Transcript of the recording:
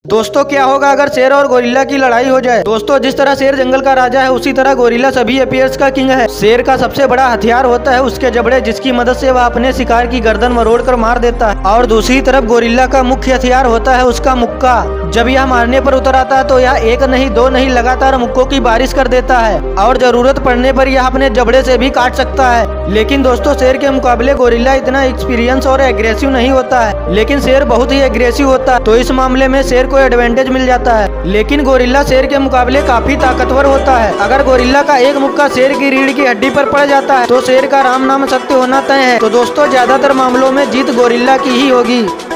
दोस्तों क्या होगा अगर शेर और गोरिल्ला की लड़ाई हो जाए। दोस्तों जिस तरह शेर जंगल का राजा है उसी तरह गोरिल्ला सभी एपियर्स का किंग है। शेर का सबसे बड़ा हथियार होता है उसके जबड़े, जिसकी मदद से वह अपने शिकार की गर्दन मरोड़कर मार देता है। और दूसरी तरफ गोरिल्ला का मुख्य हथियार होता है उसका मुक्का। जब यह मारने पर उतर आता है तो यह एक नहीं दो नहीं लगातार मुक्कों की बारिश कर देता है और जरूरत पड़ने पर यह अपने जबड़े से भी काट सकता है। लेकिन दोस्तों शेर के मुकाबले गोरिल्ला इतना एक्सपीरियंस और एग्रेसिव नहीं होता है, लेकिन शेर बहुत ही एग्रेसिव होता है, तो इस मामले में शेर को एडवांटेज मिल जाता है। लेकिन गोरिल्ला शेर के मुकाबले काफी ताकतवर होता है। अगर गोरिल्ला का एक मुक्का शेर की रीढ़ की हड्डी पर पड़ जाता है तो शेर का राम नाम सत्य होना तय है। तो दोस्तों ज्यादातर मामलों में जीत गोरिल्ला की ही होगी।